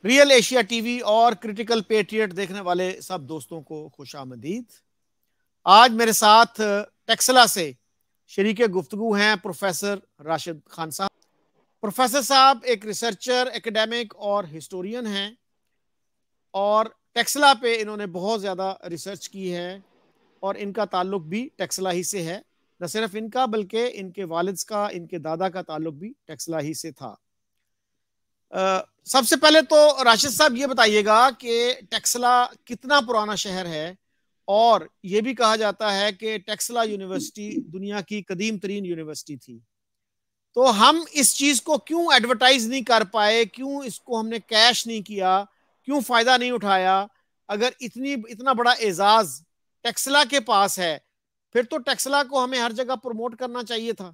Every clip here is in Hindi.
रियल एशिया टीवी और क्रिटिकल पेट्रियट देखने वाले सब दोस्तों को खुशामदीद। आज मेरे साथ टेक्सला से शरीके गुफ्तगू हैं प्रोफेसर राशिद खान साहब। प्रोफेसर साहब एक रिसर्चर, एकेडमिक और हिस्टोरियन हैं और टेक्सला पे इन्होंने बहुत ज़्यादा रिसर्च की है और इनका ताल्लुक भी टेक्सला ही से है। न सिर्फ इनका बल्कि इनके वालिद का, इनके दादा का ताल्लुक भी टेक्सला ही से था। सबसे पहले तो राशिद साहब ये बताइएगा कि टेक्सला कितना पुराना शहर है, और ये भी कहा जाता है कि टेक्सला यूनिवर्सिटी दुनिया की कदीम तरीन यूनिवर्सिटी थी। तो हम इस चीज को क्यों एडवर्टाइज नहीं कर पाए, क्यों इसको हमने कैश नहीं किया, क्यों फायदा नहीं उठाया? अगर इतना बड़ा एजाज टेक्सला के पास है, फिर तो टेक्सला को हमें हर जगह प्रमोट करना चाहिए था।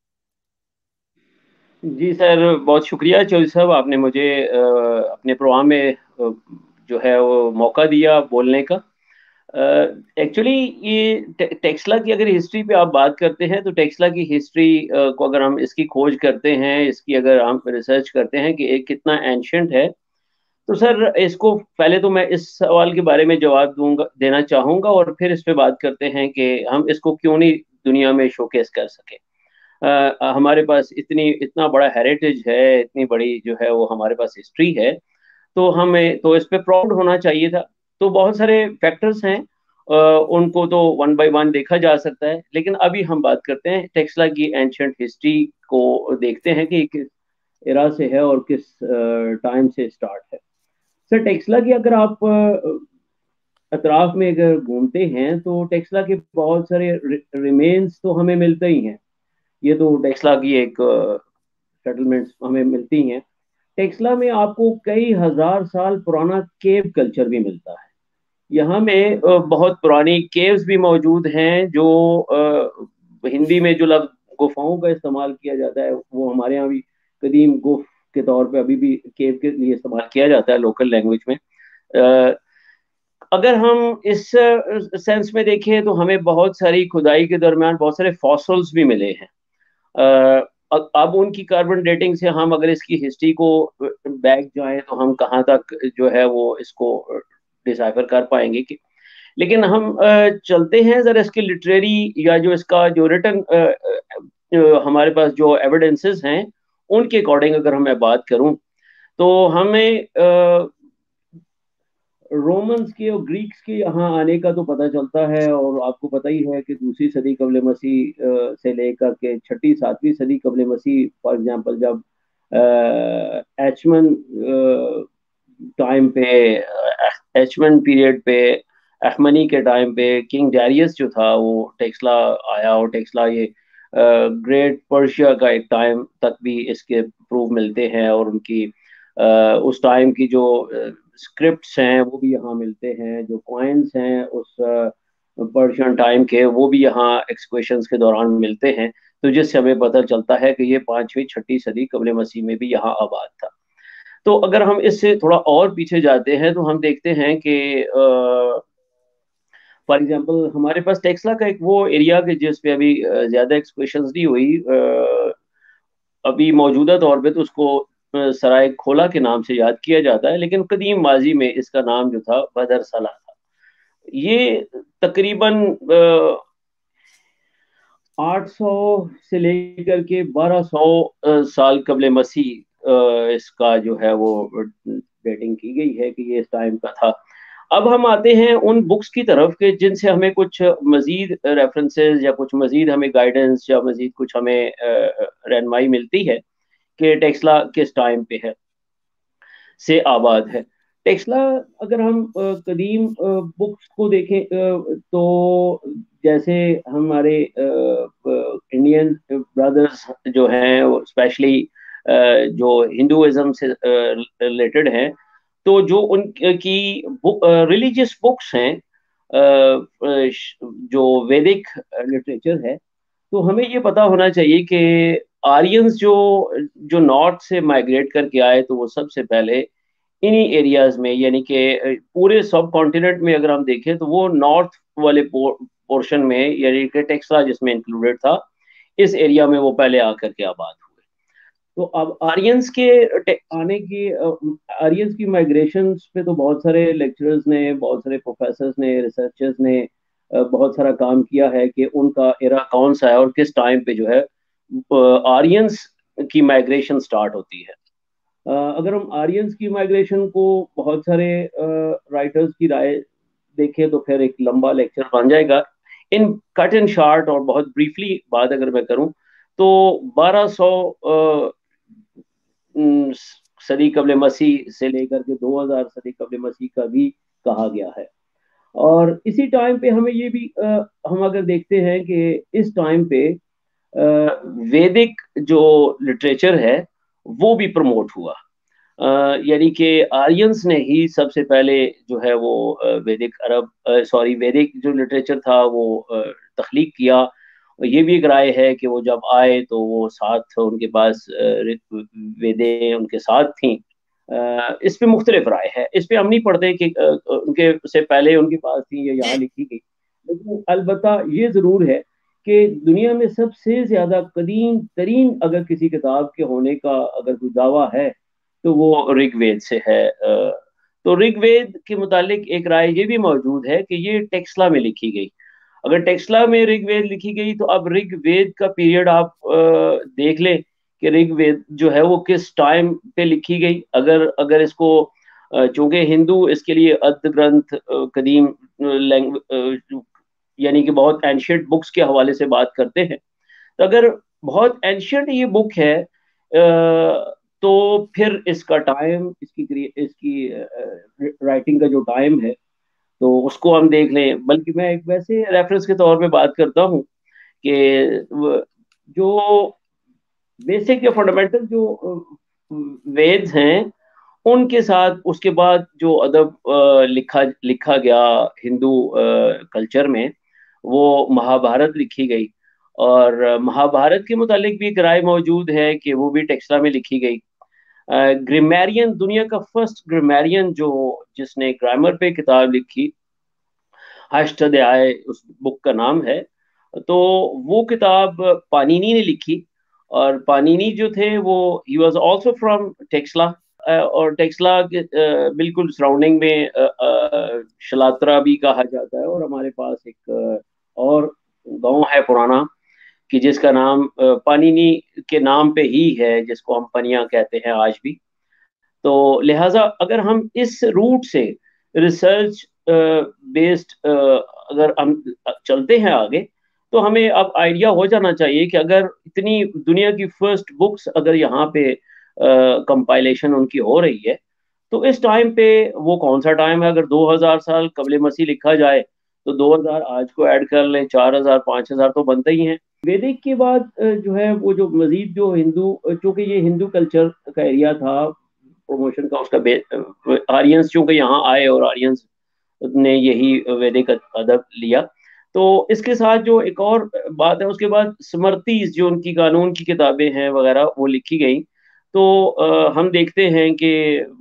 जी सर, बहुत शुक्रिया चौधरी साहब, आपने मुझे अपने प्रोग्राम में जो है वो मौका दिया बोलने का। एक्चुअली ये टेक्सला की अगर हिस्ट्री पे आप बात करते हैं तो टेक्सला की हिस्ट्री को अगर हम इसकी खोज करते हैं, इसकी अगर हम रिसर्च करते हैं कि एक कितना एंशंट है, तो सर इसको पहले तो मैं इस सवाल के बारे में जवाब देना चाहूँगा और फिर इस पे बात करते हैं कि हम इसको क्यों नहीं दुनिया में शोकेस कर सके। हमारे पास इतना बड़ा हेरिटेज है, इतनी बड़ी जो है वो हमारे पास हिस्ट्री है, तो हमें तो इस पे प्राउड होना चाहिए था। तो बहुत सारे फैक्टर्स हैं, उनको तो वन बाय वन देखा जा सकता है, लेकिन अभी हम बात करते हैं टेक्सला की एंशंट हिस्ट्री को, देखते हैं कि किस एरा से है और किस टाइम से स्टार्ट है। सर टेक्सला की अगर आप अतराफ में अगर घूमते हैं तो टेक्सला के बहुत सारे रिमेन्स तो हमें मिलते ही हैं। ये तो टेक्सला की एक सेटलमेंट्स हमें मिलती हैं। टेक्सला में आपको कई हजार साल पुराना केव कल्चर भी मिलता है। यहाँ में बहुत पुरानी केव्स भी मौजूद हैं, जो हिंदी में जो लफ्ज गुफाओं का इस्तेमाल किया जाता है वो हमारे यहाँ भी कदीम गुफ के तौर पे अभी भी केव के लिए इस्तेमाल किया जाता है लोकल लैंग्वेज में। अ, अगर हम इस सेंस में देखें तो हमें बहुत सारी खुदाई के दरमियान बहुत सारे फॉसल्स भी मिले हैं। अब उनकी कार्बन डेटिंग से हम अगर इसकी हिस्ट्री को बैक जाएं तो हम कहाँ तक जो है वो इसको डिसाइफर कर पाएंगे कि, लेकिन हम चलते हैं जरा इसके लिटरेरी या जो इसका जो रिटन हमारे पास जो एविडेंसेस हैं उनके अकॉर्डिंग अगर मैं बात करूं तो हमें रोमन्स के और ग्रीक्स के यहाँ आने का तो पता चलता है, और आपको पता ही है कि दूसरी सदी कबल मसीह से लेकर के छठी सातवीं सदी कबल मसीह, फॉर एग्जांपल जब एचमन टाइम पे, एचमन पीरियड पे, अहमनी के टाइम पे किंग डैरियस जो था वो टेक्सला आया, और टेक्सला ये ग्रेट पर्शिया का एक टाइम तक भी इसके प्रूफ मिलते हैं, और उनकी उस टाइम की जो स्क्रिप्ट्स हैं वो भी यहाँ मिलते हैं, जो कॉइन्स हैं उस पर्शियन टाइम के वो भी यहाँ एक्सकवेशंस के दौरान मिलते हैं। तो जिससे हमें पता चलता है कि ये पांचवी छठी सदी कबल मसीह में भी यहाँ आबाद था। तो अगर हम इससे थोड़ा और पीछे जाते हैं तो हम देखते हैं कि फॉर एग्जांपल हमारे पास टेक्सला का एक वो एरिया के जिस पे अभी ज्यादा एक्सकवेशंस नहीं हुई, अभी मौजूदा तौर पे तो उसको सराय खोला के नाम से याद किया जाता है, लेकिन कदीम माजी में इसका नाम जो था बदर सला था। ये तकरीबन 800 से लेकर के 1200 साल कबल मसीह इसका जो है वो डेटिंग की गई है कि ये इस टाइम का था। अब हम आते हैं उन बुक्स की तरफ के जिनसे हमें कुछ मजीद रेफरेंसेस या कुछ मजीद हमें गाइडेंस या मजीद कुछ हमें रहनुमाई मिलती है कि टेक्सला किस टाइम पे है से आबाद है। टेक्सला अगर हम कदीम बुक्स को देखें तो जैसे हमारे इंडियन ब्रदर्स जो हैं स्पेशली जो हिंदुइज्म से रिलेटेड हैं, तो जो उनकी रिलीजियस बुक्स हैं, जो वैदिक लिटरेचर है, तो हमें ये पता होना चाहिए कि आर्यंस जो जो नॉर्थ से माइग्रेट करके आए तो वो सबसे पहले इन्हीं एरियाज में, यानी कि पूरे सब कॉन्टिनेंट में अगर हम देखें तो वो नॉर्थ वाले पोर्शन में, यानी कि टेक्सला जिसमें इंक्लूडेड था, इस एरिया में वो पहले आकर के आबाद हुए। तो अब आर्यंस के आने की आर्यंस की माइग्रेशन पे तो बहुत सारे लेक्चरर्स ने, बहुत सारे प्रोफेसर्स ने, रिसर्चर्स ने बहुत सारा काम किया है कि उनका एरा कौन सा है और किस टाइम पे जो है आर्यंस की माइग्रेशन स्टार्ट होती है। अगर हम आर्यंस की माइग्रेशन को बहुत सारे राइटर्स की राय देखें तो फिर एक लंबा लेक्चर बन जाएगा। इन कट एंड शार्ट और बहुत ब्रीफली बात अगर मैं करूं तो 1200 सदी कबल मसीह से लेकर के 2000 सदी कबल मसीह का भी कहा गया है। और इसी टाइम पे हमें ये भी हम अगर देखते हैं कि इस टाइम पे वैदिक जो लिटरेचर है वो भी प्रमोट हुआ। यानी कि आर्यंस ने ही सबसे पहले जो है वो वैदिक अरब सॉरी वैदिक जो लिटरेचर था वो तख्लीक किया। ये भी एक राय है कि वो जब आए तो वो साथ उनके पास वेदें उनके साथ थी। इस पे मुख्तलिफ राय है, इस पे हम नहीं पढ़ते कि उनके से पहले उनके पास थी या यहाँ जी। लिखी गई। लेकिन अलबत्ता ये जरूर है कि दुनिया में सबसे ज्यादा कदीम तरीन अगर किसी किताब के होने का अगर कोई दावा है तो वो ऋग्वेद से है। तो ऋग्वेद के मुतालिक एक राय ये भी मौजूद है कि ये टेक्सला में लिखी गई। अगर टेक्सला में ऋग्वेद लिखी गई तो अब ऋग्वेद का पीरियड आप देख लें कि ऋग्वेद जो है वो किस टाइम पे लिखी गई। अगर अगर इसको चूंकि हिंदू इसके लिए अद्य ग्रंथ कदीम यानी कि बहुत एंशियंट बुक्स के हवाले से बात करते हैं। तो अगर बहुत एंशियंट ये बुक है तो फिर इसका टाइम इसकी राइटिंग का जो टाइम है तो उसको हम देख लें। बल्कि मैं एक वैसे रेफरेंस के तौर पे बात करता हूँ कि जो बेसिक या फंडामेंटल जो वेद्स हैं उनके साथ उसके बाद जो अदब लिखा लिखा गया हिंदू कल्चर में वो महाभारत लिखी गई। और महाभारत के मुतालिक भी एक राय मौजूद है कि वो भी टेक्सला में लिखी गई। ग्रामेरियन दुनिया का फर्स्ट ग्रामेरियन जो जिसने ग्रामर पे किताब लिखी, अष्टाध्याय उस बुक का नाम है। तो वो किताब पानिनी ने लिखी। और पानिनी जो थे वो ही वॉज ऑल्सो फ्रॉम टेक्सला। और टेक्सला के बिल्कुल सराउंडिंग में शलात्रा भी कहा जाता है। और हमारे पास एक और गांव है पुराना कि जिसका नाम पानिनी के नाम पे ही है, जिसको हम पनिया कहते हैं आज भी। तो लिहाजा अगर हम इस रूट से रिसर्च बेस्ड अगर हम चलते हैं आगे तो हमें अब आइडिया हो जाना चाहिए कि अगर इतनी दुनिया की फर्स्ट बुक्स अगर यहाँ पे कंपाइलेशन उनकी हो रही है तो इस टाइम पे वो कौन सा टाइम है। अगर 2000 साल कबल मसीह लिखा जाए तो 2000 आज को ऐड कर लें, 4000 5000 तो बनते ही हैं। वैदिक के बाद जो है वो जो मजीद जो हिंदू, चूंकि ये हिंदू कल्चर का एरिया था प्रमोशन का उसका आर्यंस चूंकि यहाँ आए और आर्यंस ने यही वैदिक अदब लिया। तो इसके साथ जो एक और बात है उसके बाद स्मृतिज जो उनकी कानून की किताबें हैं वगैरह वो लिखी गई। तो हम देखते हैं कि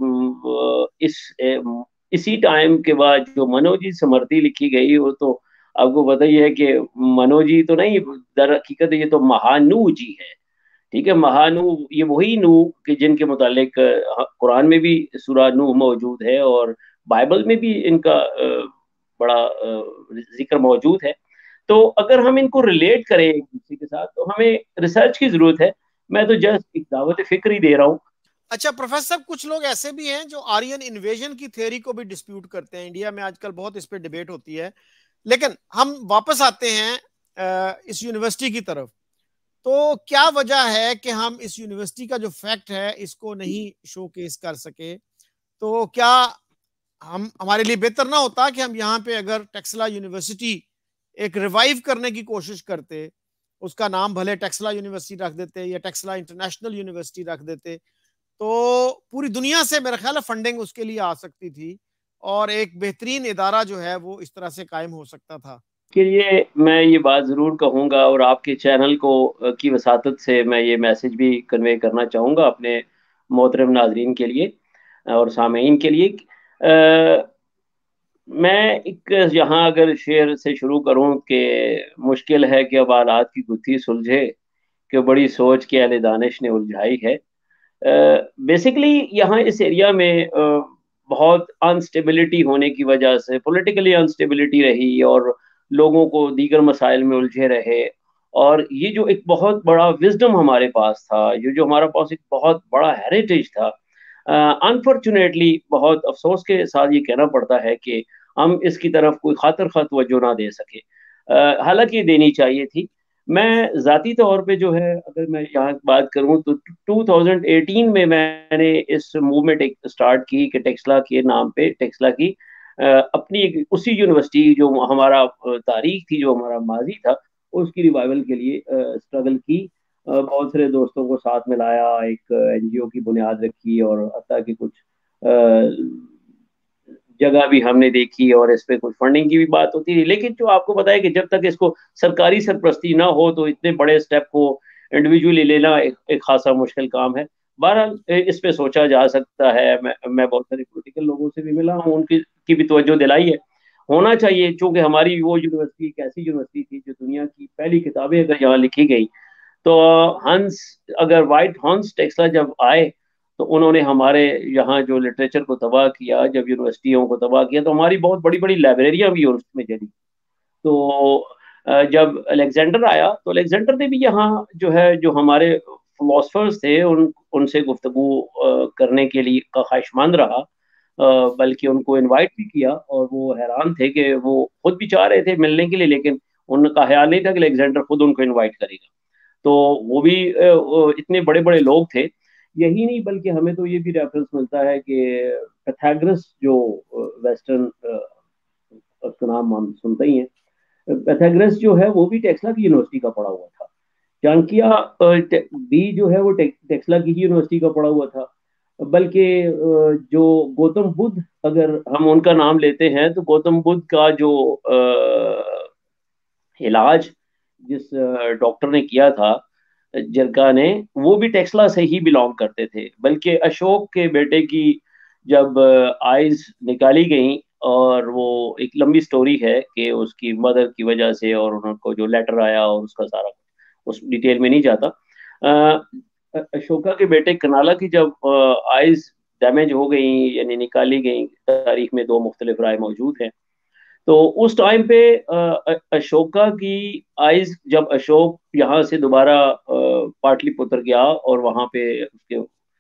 इसी टाइम के बाद जो मनोजी स्मृति लिखी गई वो तो आपको पता ही है कि मनोजी तो नहीं, दर हकीकत ये तो महानू जी है। ठीक है, महानू ये वही नू कि जिनके मुतालिक कुरान में भी सूरा नूह मौजूद है और बाइबल में भी इनका बड़ा जिक्र मौजूद है। तो अगर हम इनको रिलेट करें एक दूसरे के साथ तो हमें रिसर्च की जरूरत है। मैं तो जस्ट एक दावत फिक्र ही दे रहा हूँ। अच्छा प्रोफेसर साहब, कुछ लोग ऐसे भी हैं जो आर्यन इन्वेजन की थ्योरी को भी डिस्प्यूट करते हैं। इंडिया में आजकल बहुत इस पे डिबेट होती है। लेकिन हम वापस आते हैं इस यूनिवर्सिटी की तरफ। तो क्या वजह है कि हम इस यूनिवर्सिटी का जो फैक्ट है इसको नहीं शोकेस कर सके? तो क्या हम हमारे लिए बेहतर ना होता कि हम यहाँ पे अगर टेक्सला यूनिवर्सिटी एक रिवाइव करने की कोशिश करते, उसका नाम भले टेक्सला यूनिवर्सिटी रख देते या टेक्सला इंटरनेशनल यूनिवर्सिटी रख देते, तो पूरी दुनिया से मेरा ख्याल है फंडिंग उसके लिए आ सकती थी और एक बेहतरीन इदारा जो है वो इस तरह से कायम हो सकता था। के लिए मैं ये बात ज़रूर कहूँगा और आपके चैनल को की वसातत से मैं ये मैसेज भी कन्वे करना चाहूँगा अपने मोहतरम नाजरीन के लिए और सामीन के लिए। मैं एक यहाँ अगर शेर से शुरू करूँ कि मुश्किल है कि अब हालात की गुत्थी सुलझे, कि बड़ी सोच के अहले दानिश ने उलझाई है। बेसिकली यहाँ इस एरिया में बहुत अनस्टेबिलिटी होने की वजह से पॉलिटिकली अनस्टेबिलिटी रही और लोगों को दीगर मसाइल में उलझे रहे। और ये जो एक बहुत बड़ा विजडम हमारे पास था, ये जो हमारा पास एक बहुत बड़ा हेरिटेज था, अनफॉर्चुनेटली बहुत अफसोस के साथ ये कहना पड़ता है कि हम इसकी तरफ कोई खातर खा तवज्जो ना दे सके। हालांकि देनी चाहिए थी। मैं ज़ाती तौर पे जो है, अगर मैं यहाँ बात करूँ तो 2018 में मैंने इस मूवमेंट एक स्टार्ट की कि टेक्सला के नाम पे, टेक्सला की अपनी उसी यूनिवर्सिटी जो हमारा तारीख थी, जो हमारा माजी था, उसकी रिवाइवल के लिए स्ट्रगल की। बहुत सारे दोस्तों को साथ में लाया, एक एनजीओ की बुनियाद रखी और हत्ता कि कुछ जगह भी हमने देखी और इस पे कुछ फंडिंग की भी बात होती थी। लेकिन जो आपको पता है कि जब तक इसको सरकारी सरपरस्ती ना हो तो इतने बड़े स्टेप को इंडिविजुअली लेना एक खासा मुश्किल काम है। बहरहाल इस पे सोचा जा सकता है। मैं बहुत सारे पॉलिटिकल लोगों से भी मिला हूँ, उनकी की भी तवज्जो दिलाई है। होना चाहिए, चूंकि हमारी वो यूनिवर्सिटी एक ऐसी यूनिवर्सिटी थी जो दुनिया की पहली किताबें अगर यहाँ लिखी गई तो हंस, अगर वाइट हंस टेक्सला जब आए तो उन्होंने हमारे यहाँ जो लिटरेचर को तबाह किया, जब यूनिवर्सिटियों को तबाह किया, तो हमारी बहुत बड़ी बड़ी लाइब्रेरियां भी उसमें चली। तो जब अलेक्जेंडर आया तो अलेक्जेंडर ने भी यहाँ जो है, जो हमारे फिलोसफर्स थे, उनसे गुफ्तगू करने के लिए का ख्वाहिशमंद रहा। बल्कि उनको इनवाइट भी किया और वो हैरान थे कि वो खुद भी चाह रहे थे मिलने के लिए, लेकिन उनका ख्याल नहीं था कि अलेक्जेंडर खुद उनको इनवाइट करेगा। तो वो भी इतने बड़े बड़े लोग थे। यही नहीं, बल्कि हमें तो ये भी रेफरेंस मिलता है कि पैथागरस जो वेस्टर्न, उसका नाम हम सुनते ही हैं, पैथागरस जो है वो भी टेक्सला की यूनिवर्सिटी का पढ़ा हुआ था। चाणक्य भी जो है वो टेक्सला की ही यूनिवर्सिटी का पढ़ा हुआ था। बल्कि जो गौतम बुद्ध, अगर हम उनका नाम लेते हैं तो गौतम बुद्ध का जो इलाज जिस डॉक्टर ने किया था, जरका ने, वो भी टेक्सला से ही बिलोंग करते थे। बल्कि अशोक के बेटे की जब आईज निकाली गई, और वो एक लंबी स्टोरी है कि उसकी मदर की वजह से, और उनको जो लेटर आया और उसका सारा, उस डिटेल में नहीं जाता। अशोका के बेटे कनाला की जब आईज डैमेज हो गई, यानी निकाली गई, तारीख में दो मुख्तलिफ राय मौजूद हैं। तो उस टाइम पे अशोका की आइज, जब अशोक यहाँ से दोबारा पाटलिपुत्र गया और वहां पे उसके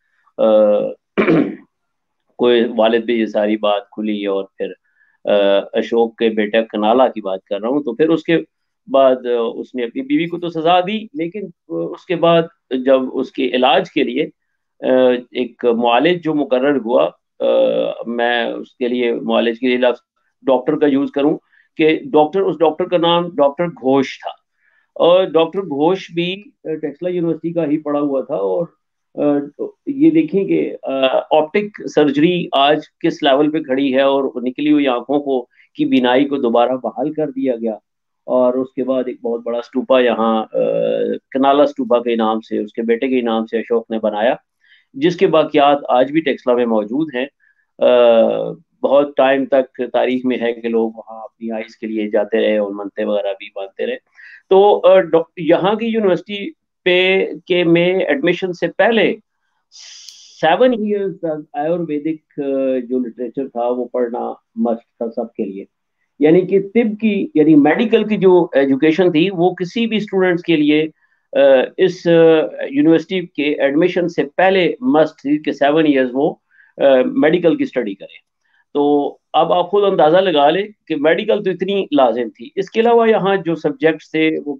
कोई वालिद भी ये सारी बात खुली, और फिर अशोक के बेटे कनाला की बात कर रहा हूँ, तो फिर उसके बाद उसने अपनी बीवी को तो सजा दी, लेकिन उसके बाद जब उसके इलाज के लिए एक मुआलिज जो मुकर्रर हुआ, मैं उसके लिए मुआलिज के लिए लफ्ज डॉक्टर का यूज करूं, कि डॉक्टर, उस डॉक्टर का नाम डॉक्टर घोष था। और डॉक्टर घोष भी टेक्सला यूनिवर्सिटी का ही पढ़ा हुआ था। और ये देखें कि ऑप्टिक सर्जरी आज किस लेवल पे खड़ी है, और निकली हुई आंखों को की बीनाई को दोबारा बहाल कर दिया गया। और उसके बाद एक बहुत बड़ा स्तूपा यहाँ कनाला स्तूपा के नाम से, उसके बेटे के नाम से अशोक ने बनाया, जिसके बाकियात आज भी टेक्सला में मौजूद हैं। बहुत टाइम तक तारीख में है कि लोग वहाँ अपनी आइज के लिए जाते रहे और मनते वगैरह भी बांधते रहे। तो यहाँ की यूनिवर्सिटी पे के में एडमिशन से पहले 7 ईयर्स तक आयुर्वेदिक जो लिटरेचर था वो पढ़ना मस्ट था सबके लिए। यानी कि तिब की, यानी मेडिकल की जो एजुकेशन थी वो किसी भी स्टूडेंट्स के लिए इस यूनिवर्सिटी के एडमिशन से पहले मस्ट थी कि 7 ईयर्स वो मेडिकल की स्टडी करें। तो अब आप खुद अंदाजा लगा लें कि मेडिकल तो इतनी लाजिम थी। इसके अलावा यहाँ जो सब्जेक्ट्स थे वो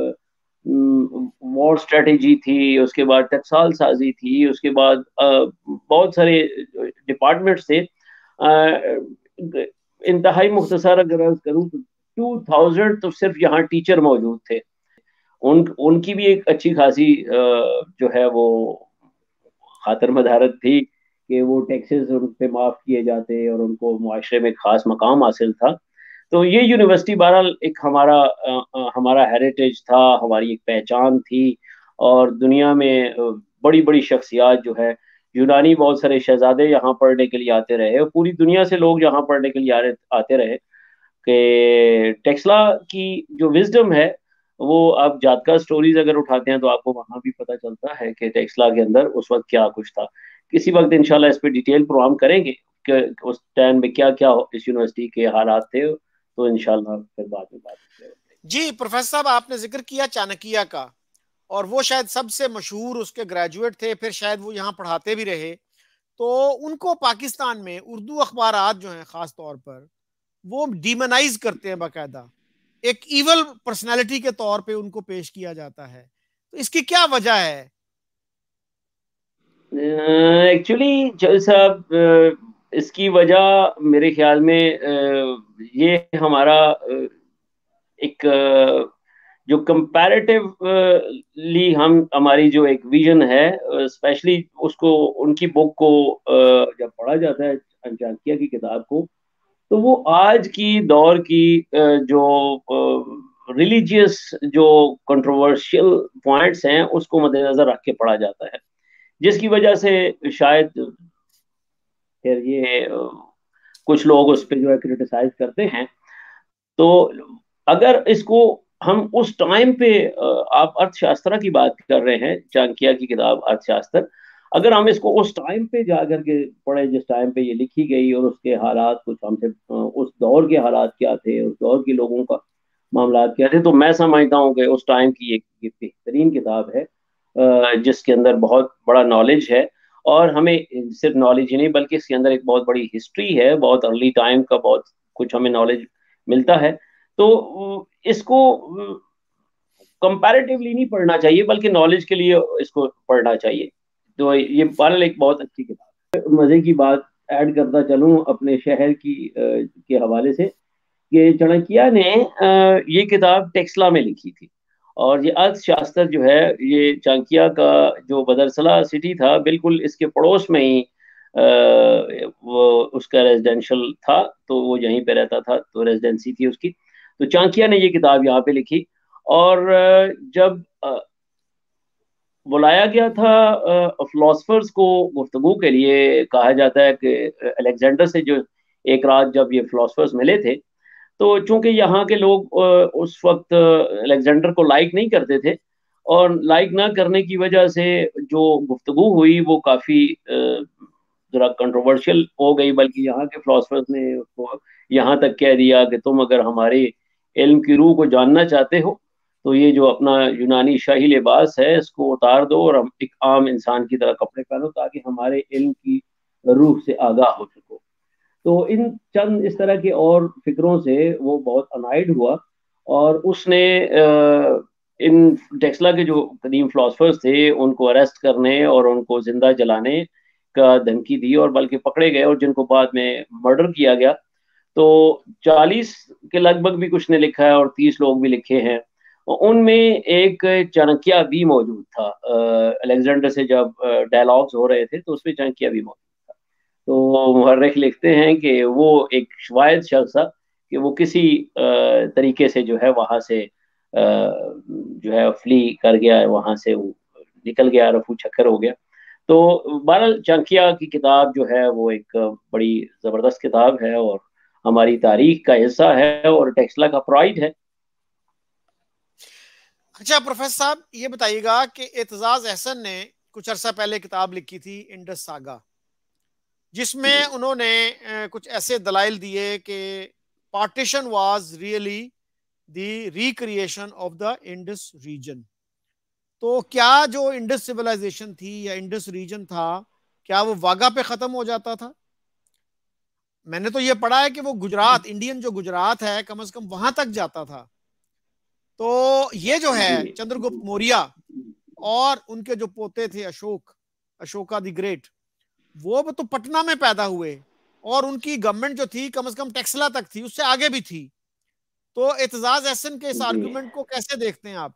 वॉर स्ट्रेटेजी थी, उसके बाद टकसाल साजी थी, उसके बाद बहुत सारे डिपार्टमेंट्स थे। इंतहाई मुख्तसर अगर अर्ज करूँ तो 2000 तो सिर्फ यहाँ टीचर मौजूद थे। उनकी भी एक अच्छी खासी जो है वो खातर मदारत थी कि वो टैक्सेस उन पे माफ़ किए जाते और उनको मुआशरे में खास मकाम हासिल था। तो ये यूनिवर्सिटी बहरहाल एक हमारा हेरिटेज था, हमारी एक पहचान थी। और दुनिया में बड़ी बड़ी शख्सियात जो है, यूनानी बहुत सारे शहजादे यहाँ पढ़ने के लिए आते रहे, और पूरी दुनिया से लोग यहाँ पढ़ने के लिए आते रहे। कि टेक्सला की जो विजडम है वो आप जातका स्टोरीज अगर उठाते हैं तो आपको वहां भी पता चलता है कि टेक्सला के अंदर उस वक्त क्या कुछ था। किसी वक्त इंशाल्लाह इस पे डिटेल प्रोग्राम करेंगे कि उस टाइम में क्या क्या इस यूनिवर्सिटी के हालात थे, तो इंशाल्लाह फिर बाद में बात करेंगे। जी प्रोफेसर साहब, आपने जिक्र किया चाणक्य का, और वो शायद सबसे मशहूर उसके ग्रेजुएट थे, फिर शायद वो यहाँ पढ़ाते भी रहे। तो उनको पाकिस्तान में उर्दू अखबारात जो हैं खास तौर पर वो डीमोनाइज करते हैं, बाकायदा एक इवल पर्सनालिटी के तौर पे उनको पेश किया जाता है। तो इसकी क्या वजह है? एक्चुअली जज साहब, इसकी वजह मेरे ख्याल में ये हमारा एक जो कंपैरेटिवली हम हमारी जो एक विजन है, स्पेशली उसको उनकी बुक को जब पढ़ा जाता है, चाणक्य की किताब को, तो वो आज की दौर की जो रिलीजियस जो कंट्रोवर्शियल पॉइंट्स हैं उसको मद्देनजर रख के पढ़ा जाता है, जिसकी वजह से शायद फिर ये कुछ लोग उस पर जो है क्रिटिसाइज करते हैं। तो अगर इसको हम उस टाइम पे आप अर्थशास्त्र की बात कर रहे हैं, चाणक्य की किताब अर्थशास्त्र, अगर हम इसको उस टाइम पे जाकर के पढ़े जिस टाइम पे ये लिखी गई और उसके हालात कुछ हमसे उस दौर के हालात क्या थे, उस दौर के लोगों का मामला क्या थे, तो मैं समझता हूँ कि उस टाइम की एक ये बेहतरीन किताब है, जिसके अंदर बहुत बड़ा नॉलेज है। और हमें सिर्फ नॉलेज ही नहीं बल्कि इसके अंदर एक बहुत बड़ी हिस्ट्री है, बहुत अर्ली टाइम का बहुत कुछ हमें नॉलेज मिलता है। तो इसको कंपैरेटिवली नहीं पढ़ना चाहिए बल्कि नॉलेज के लिए इसको पढ़ना चाहिए। तो ये बहरहाल एक बहुत अच्छी किताब है। मजे की बात ऐड करता चलूं अपने शहर की के हवाले से, कि चाणक्य ने ये किताब टेक्सला में लिखी थी। और ये अर्थशास्त्र जो है, ये चाणक्य का जो बदरसला सिटी था बिल्कुल इसके पड़ोस में ही वो उसका रेजिडेंशियल था, तो वो यहीं पे रहता था, तो रेजिडेंसी थी उसकी। तो चाणक्य ने ये किताब यहाँ पे लिखी। और जब बुलाया गया था फिलोसफर्स को गुफ्तगू के लिए, कहा जाता है कि अलेक्जेंडर से जो एक रात जब ये फिलोसफर्स मिले थे, तो चूंकि यहाँ के लोग उस वक्त अलेक्जेंडर को लाइक नहीं करते थे, और लाइक ना करने की वजह से जो गुफ्तगू हुई वो काफ़ी जरा कंट्रोवर्शियल हो गई, बल्कि यहाँ के फिलोसफर्स ने उसको यहाँ तक कह दिया कि तुम अगर हमारे इल्म की रूह को जानना चाहते हो तो ये जो अपना यूनानी शाही लिबास है इसको उतार दो और हम एक आम इंसान की तरह कपड़े पहनो, ताकि हमारे इल्म की रूह से आगाह हो सको। तो इन चंद इस तरह के और फिक्रों से वो बहुत अनाइड हुआ, और उसने इन टेस्ला के जो कदीम फिलोसफर्स थे उनको अरेस्ट करने और उनको जिंदा जलाने का धमकी दी, और बल्कि पकड़े गए और जिनको बाद में मर्डर किया गया। तो 40 के लगभग भी कुछ ने लिखा है और 30 लोग भी लिखे हैं। उनमें एक चाणक्य भी मौजूद था, अलेक्जेंडर से जब डायलॉग्स हो रहे थे तो उसमें चाणक्य भी मौजूद। तो मुहर्रिख लिखते हैं कि वो एक शायद शख्स था कि वो किसी तरीके से जो है वहां से जो है फ्ली कर गया, वहां से वो निकल गया, रफू चक्कर हो गया। तो बहरहाल चाणक्य की किताब जो है वो एक बड़ी जबरदस्त किताब है और हमारी तारीख का हिस्सा है और टेक्सला का प्राइड है। अच्छा प्रोफेसर साहब, ये बताइएगा कि एतजाज अहसन ने कुछ अरसा पहले किताब लिखी थी इंडस सागा, जिसमें उन्होंने कुछ ऐसे दलाइल दिए कि partition was really the recreation of the Indus region. तो क्या जो इंडस सिविलाइजेशन थी या इंडस रीजन था, क्या वो वागा पे खत्म हो जाता था? मैंने तो ये पढ़ा है कि वो गुजरात, इंडियन जो गुजरात है, कम से कम वहां तक जाता था। तो ये जो है जी चंद्रगुप्त मौर्य और उनके जो पोते थे अशोक, अशोका द ग्रेट, वो तो पटना में पैदा हुए, और उनकी गवर्नमेंट जो थी कम से कम टेक्सला तक थी, उससे आगे भी थी। तो एतजाज एहसन के इस जी आर्गुमेंट को कैसे देखते हैं आप?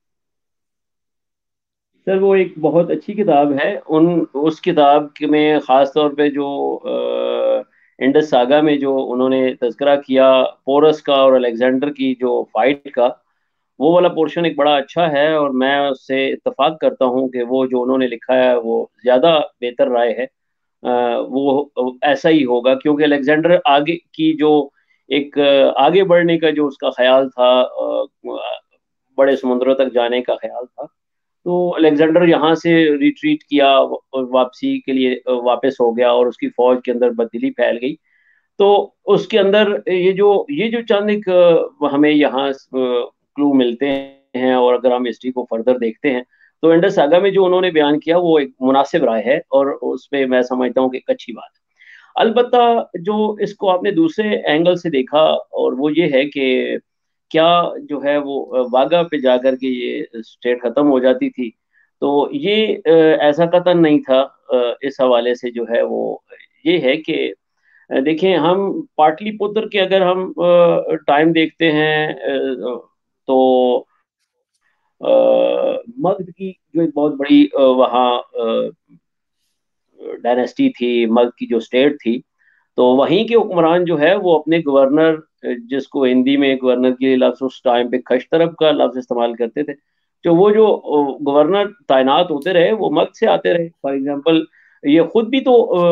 सर, वो एक बहुत अच्छी किताब है। उन उस किताब में ख़ास तौर पे जो इंडस सागा में जो उन्होंने तज़किरा किया पोरस का और अलेक्जेंडर की जो फाइट का, वो वाला पोर्शन एक बड़ा अच्छा है, और मैं उससे इत्तेफाक करता हूँ कि वो जो उन्होंने लिखा है वो ज़्यादा बेहतर राय है। वो ऐसा ही होगा क्योंकि अलेक्जेंडर आगे की जो एक आगे बढ़ने का जो उसका ख्याल था, बड़े समुद्रों तक जाने का ख्याल था। तो अलेक्जेंडर यहाँ से रिट्रीट किया और वापसी के लिए वापस हो गया, और उसकी फौज के अंदर बददिली फैल गई। तो उसके अंदर ये जो चंद एक हमें यहाँ क्लू मिलते हैं, और अगर हम हिस्ट्री को फर्दर देखते हैं तो इंडस सागा में जो उन्होंने बयान किया वो एक मुनासिब राय है, और उस पे मैं समझता हूँ कि एक अच्छी बात है। अलबत्ता जो इसको आपने दूसरे एंगल से देखा, और वो ये है कि क्या जो है वो वाघा पे जाकर के ये स्टेट खत्म हो जाती थी, तो ये ऐसा कतन नहीं था। इस हवाले से जो है वो ये है कि देखिए, हम पाटलिपुत्र के अगर हम टाइम देखते हैं, तो मगध की जो एक बहुत बड़ी वहाँ डायनेस्टी थी, मगध की जो स्टेट थी, तो वहीं के हुक्मरान जो है वो अपने गवर्नर, जिसको हिंदी में गवर्नर के लफ्ज उस टाइम पे खशतरब का लफ्ज इस्तेमाल करते थे, तो वो जो गवर्नर तैनात होते रहे वो मगध से आते रहे। फॉर एग्जांपल, ये खुद भी तो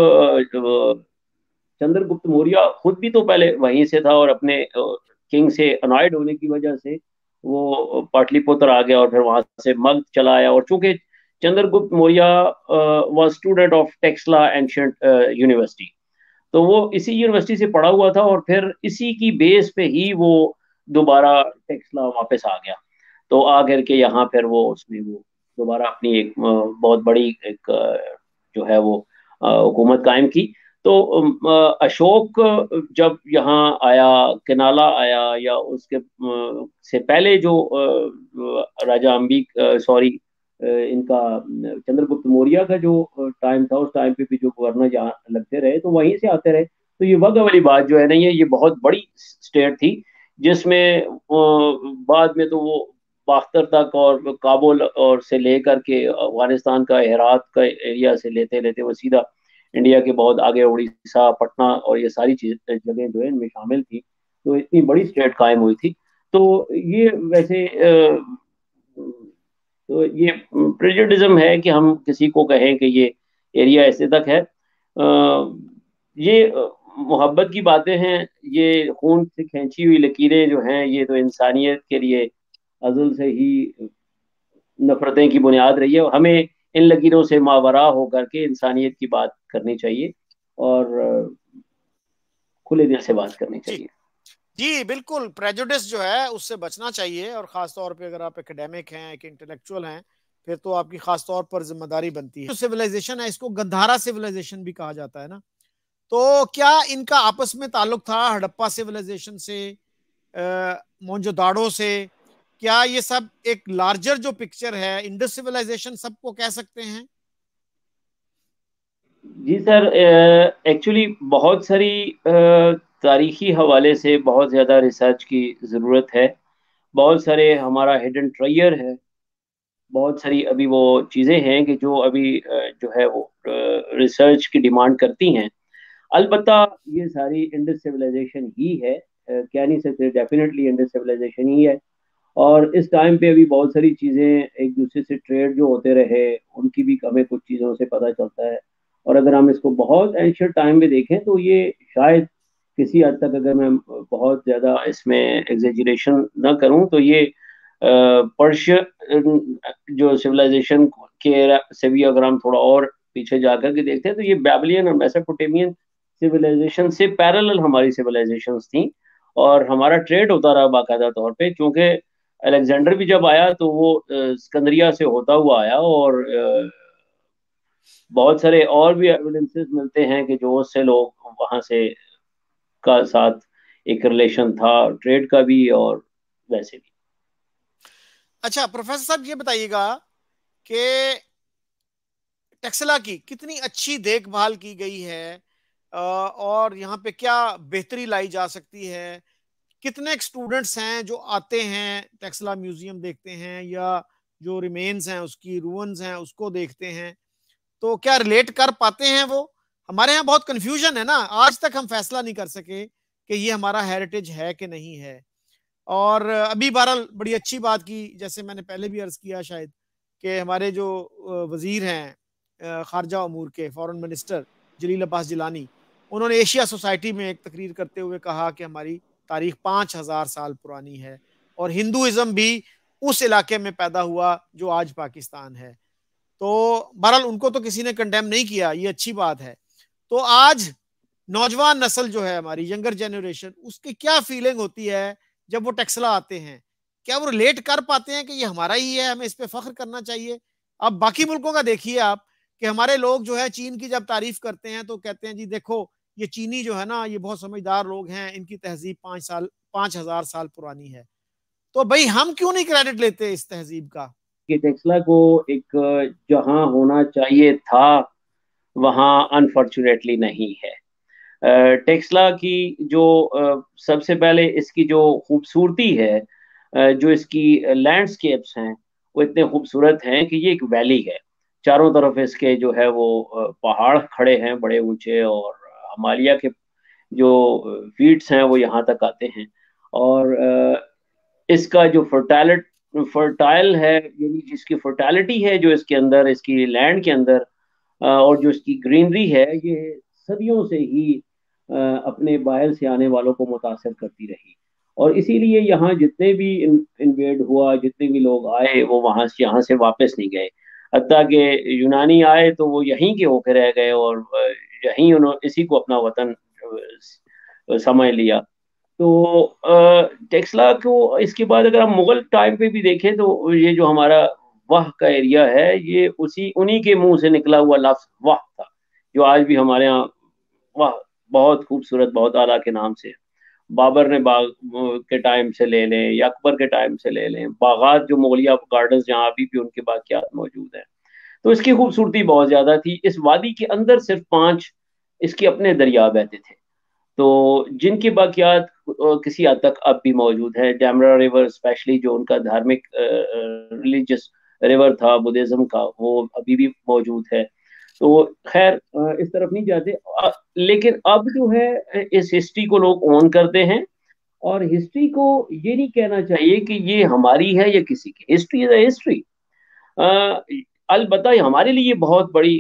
चंद्रगुप्त मौर्य खुद भी तो पहले वहीं से था, और अपने किंग से अनॉयड होने की वजह से वो पाटलिपुत्र आ गया, और फिर वहां से मगध चला आया। और चूंकि Chandragupta Maurya was student of Taxila ancient university, तो वो इसी यूनिवर्सिटी से पढ़ा हुआ था, और फिर इसी की बेस पे ही वो दोबारा टेक्सला वापस आ गया। तो आ करके यहाँ फिर वो उसने वो दोबारा अपनी एक बहुत बड़ी एक जो है वो हुकूमत कायम की। तो अशोक जब यहाँ आया, किनाला आया, या उसके से पहले जो राजा अंबिक सॉरी इनका चंद्रगुप्त मौर्य का जो टाइम था, उस टाइम पे भी जो गवर्नर यहाँ लगते रहे तो वहीं से आते रहे। तो ये वक्त वाली बात जो है ना, ये बहुत बड़ी स्टेट थी, जिसमें बाद में तो वो बाख्तर तक और काबुल और से लेकर के अफगानिस्तान का हेरात का एरिया से लेते लेते वो सीधा इंडिया के बहुत आगे उड़ीसा, पटना और ये सारी चीज जगह जो है इनमें शामिल थी। तो इतनी बड़ी स्टेट कायम हुई थी। तो ये वैसे तो ये प्रेजुडिज्म है कि हम किसी को कहें कि ये एरिया ऐसे तक है। ये मोहब्बत की बातें हैं, ये खून से खींची हुई लकीरें जो हैं, ये तो इंसानियत के लिए अज़ल से ही नफरतें की बुनियाद रही है। हमें इन लकीरों से मावरा होकर के इंसानियत की बात करनी चाहिए, और खुले दिल से बात करनी जी चाहिए। जी बिल्कुल, प्रेजुडिस जो है उससे बचना चाहिए, और खास तौर पे अगर आप एकेडमिक हैं, एक इंटेलेक्चुअल हैं, फिर तो आपकी खास तौर पर जिम्मेदारी बनती है। जो सिविलाइजेशन है इसको गंधारा सिविलाइजेशन भी कहा जाता है ना, तो क्या इनका आपस में ताल्लुक था हड़प्पा सिविलाइजेशन से, मोहनजोदाड़ो से? क्या ये सब एक लार्जर जो पिक्चर है इंडस सिविलाइजेशन सबको कह सकते हैं? जी सर, एक्चुअली बहुत सारी तारीखी हवाले से बहुत ज़्यादा रिसर्च की ज़रूरत है। बहुत सारे हमारा हिडन ट्रेयर है, बहुत सारी अभी वो चीज़ें हैं कि जो अभी जो है वो रिसर्च की डिमांड करती हैं। अलबत्ता ये सारी इंडस सिविलाइजेशन ही है, कह नहीं सकते, डेफिनेटली इंडस सिविलाइजेशन ही है। और इस टाइम पे अभी बहुत सारी चीज़ें एक दूसरे से ट्रेड जो होते रहे उनकी भी हमें कुछ चीज़ों से पता चलता है। और अगर हम इसको बहुत एंशियंट टाइम में देखें तो ये शायद किसी हद तक, अगर मैं बहुत ज़्यादा इसमें एग्जेजरेशन ना करूं, तो ये पर्शियन जो सिविलाइजेशन के से भी अगर हम थोड़ा और पीछे जाकर के देखते हैं, तो ये बैबिलियन और मेसोपोटामियन सिविलाइजेशन से पैरेलल हमारी सिविलाइजेशंस थी, और हमारा ट्रेड होता रहा बाकायदा तौर पे। क्योंकि अलेक्जेंडर भी जब आया तो वो सिकंदरिया से होता हुआ आया, और बहुत सारे और भी एविडेंसेस मिलते हैं कि जो उससे लोग वहां से का साथ एक रिलेशन था, ट्रेड का भी और वैसे भी। अच्छा प्रोफेसर साहब, ये बताइएगा कि टेक्सला की कितनी अच्छी देखभाल की गई है, और यहाँ पे क्या बेहतरी लाई जा सकती है? कितने स्टूडेंट्स हैं जो आते हैं टेक्सला म्यूजियम देखते हैं, या जो रिमेन्स हैं उसकी रूइंस हैं उसको देखते हैं, तो क्या रिलेट कर पाते हैं वो? हमारे यहाँ बहुत कंफ्यूजन है ना, आज तक हम फैसला नहीं कर सके कि ये हमारा हेरिटेज है कि नहीं है। और अभी बहरहाल बड़ी अच्छी बात की, जैसे मैंने पहले भी अर्ज किया शायद, कि हमारे जो वजीर हैं खारजा अमूर के, फॉरेन मिनिस्टर जलील अब्बास जिलानी, उन्होंने एशिया सोसाइटी में एक तकरीर करते हुए कहा कि हमारी तारीख 5,000 साल पुरानी है, और हिंदुइज्म भी उस इलाके में पैदा हुआ जो आज पाकिस्तान है। तो बहरहाल उनको तो किसी ने कंडेम नहीं किया, ये अच्छी बात है। तो आज नौजवान नस्ल जो है हमारी यंगर जनरेशन, उसकी क्या फीलिंग होती है जब वो टेक्सला आते हैं? क्या वो रिलेट कर पाते हैं कि ये हमारा ही है, हमें इस पे फख्र करना चाहिए? अब बाकी मुल्कों का देखिए आप, कि हमारे लोग जो है चीन की जब तारीफ करते हैं तो कहते हैं जी देखो ये चीनी जो है ना ये बहुत समझदार लोग हैं, इनकी तहजीब 5,000 साल पुरानी है। तो भाई हम क्यों नहीं क्रेडिट लेते इस तहजीब का? कि टेस्ला को एक जहां होना चाहिए था वहां अनफॉर्चुनेटली नहीं है। टेस्ला की जो सबसे पहले इसकी जो खूबसूरती है, जो इसकी लैंडस्केप्स हैं वो इतने खूबसूरत हैं कि ये एक वैली है। चारों तरफ इसके जो है वो पहाड़ खड़े हैं बड़े ऊंचे, और हिमालय के जो फीट्स हैं वो यहाँ तक आते हैं। और इसका जो फर्टाइल है, यानी जिसकी फर्टालिटी है जो इसके अंदर, इसकी लैंड के अंदर, और जो इसकी ग्रीनरी है, ये सदियों से ही अपने बाहर से आने वालों को मुतासर करती रही। और इसीलिए यहाँ जितने भी इन्वेड हुआ, जितने भी लोग आए, वो वहां से यहाँ से वापस नहीं गए। हत्ता कि यूनानी आए तो वो यहीं के होके रह गए, और यहीं उन्होंने इसी को अपना वतन समझ लिया। तो टेक्सला को इसके बाद अगर हम मुगल टाइम पे भी देखें तो ये जो हमारा वाह का एरिया है, ये उसी उन्हीं के मुंह से निकला हुआ लफ्ज वाह था, जो आज भी हमारे यहाँ वाह बहुत खूबसूरत, बहुत आला के नाम से। बाबर ने बाग के टाइम से ले लें या अकबर के टाइम से ले लें, बागात जो मुगलिया गार्डन्स जहाँ अभी भी उनके बाकियात मौजूद हैं, तो इसकी खूबसूरती बहुत ज्यादा थी। इस वादी के अंदर सिर्फ 5 इसके अपने दरिया बहते थे, तो जिनकी बाकियात किसी हद तक अब भी मौजूद है। डैमरा रिवर स्पेशली, जो उनका धार्मिक रिलीजियस रिवर था बुद्धिज्म का, वो अभी भी मौजूद है। तो खैर इस तरफ नहीं जाते। लेकिन अब जो है इस हिस्ट्री को लोग ओन करते हैं, और हिस्ट्री को ये नहीं कहना चाहिए कि ये हमारी है या किसी की। History is a history. अलबत्ता ये हमारे लिए बहुत बड़ी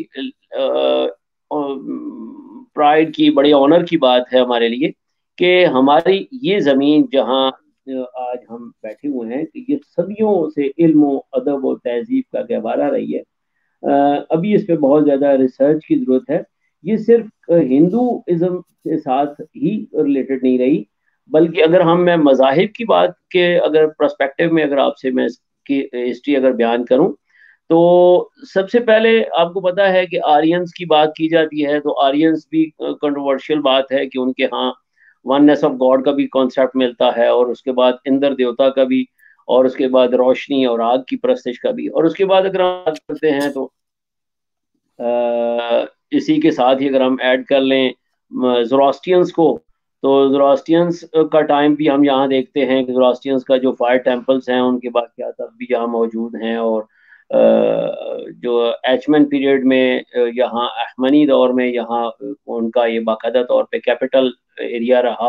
प्राइड की, बड़ी ऑनर की बात है हमारे लिए कि हमारी ये ज़मीन जहाँ आज हम बैठे हुए हैं, कि ये सदियों से इल्म, अदब और तहजीब का गहवारा रही है। अभी इस पे बहुत ज़्यादा रिसर्च की ज़रूरत है। ये सिर्फ हिंदूइज्म के साथ ही रिलेटेड नहीं रही, बल्कि अगर मैं मज़ाहिब की बात के अगर पर्सपेक्टिव में अगर आपसे मैं इसकी हिस्ट्री अगर बयान करूं, तो सबसे पहले आपको पता है कि आर्यंस की बात की जाती है, तो आर्यंस भी कंट्रोवर्शियल बात है कि उनके यहाँ वननेस ऑफ गॉड का भी कॉन्सेप्ट मिलता है, और उसके बाद इंद्र देवता का भी, और उसके बाद रोशनी और आग की परस्तिश का भी। और उसके बाद अगर हम बात करते हैं तो इसी के साथ ही अगर हम ऐड कर लें ज़ोरास्ट्रियंस को, तो ज़ोरास्ट्रियंस का टाइम भी हम यहाँ देखते हैं कि ज़ोरास्ट्रियंस का जो 5 टेम्पल्स हैं उनके बाद क्या तब भी यहाँ मौजूद हैं। और जो एचमन पीरियड में यहाँ अहमनी दौर में यहाँ उनका ये बाकायदा तौर पे कैपिटल एरिया रहा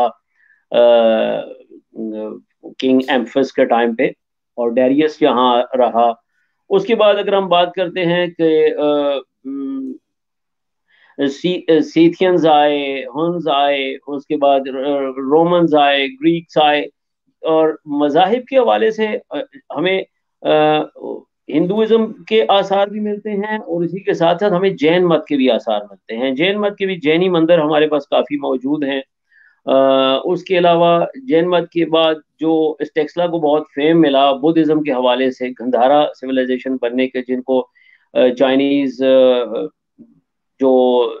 किंग एम्फस के टाइम पे, और डेरियस यहाँ रहा। उसके बाद अगर हम बात करते हैं कि सीथियंस आए, हन्स आए, उसके बाद रोमन्स आए, ग्रीक्स आए। और मजाहिब के हवाले से हमें हिंदुइज्म के आसार भी मिलते हैं, और इसी के साथ साथ हमें जैन मत के भी आसार मिलते हैं। जैन मत के भी जैनी मंदिर हमारे पास काफ़ी मौजूद हैं। उसके अलावा जैन मत के बाद जो इस टेक्सला को बहुत फेम मिला बुद्धिज्म के हवाले से, गंधारा सिविलाइजेशन बनने के, जिनको चाइनीज जो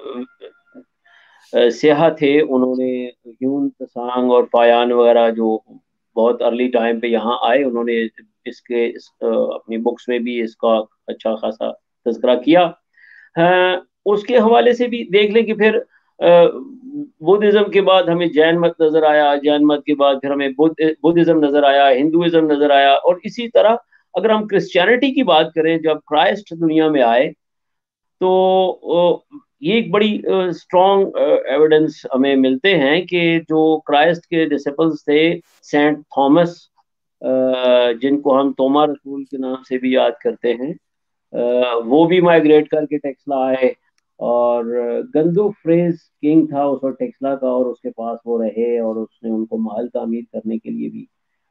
सियाह थे उन्होंने ह्यून त्सांग और फायान वगैरह जो बहुत अर्ली टाइम पे यहाँ आए, उन्होंने अपनी बुक्स में भी इसका अच्छा खासा तज़किरा किया। उसके हवाले से भी देख लें कि फिर बुद्धिज्म के बाद हमें जैन मत नजर आया, जैन मत के बाद फिर हमें बुद्धिज्म नजर आया, हिंदुइज्म नजर आया। और इसी तरह अगर हम क्रिश्चियनिटी की बात करें, जब क्राइस्ट दुनिया में आए, तो ये एक बड़ी स्ट्रॉन्ग एविडेंस हमें मिलते हैं कि जो क्राइस्ट के डिसिपल्स थे, सेंट थॉमस, जिनको हम तोमा रसूल के नाम से भी याद करते हैं, वो भी माइग्रेट करके टेक्सला आए। और गंदो फ्रेज किंग था उस वक्त टेक्सला का, और उसके पास वो रहे, और उसने उनको महल तामीर करने के लिए भी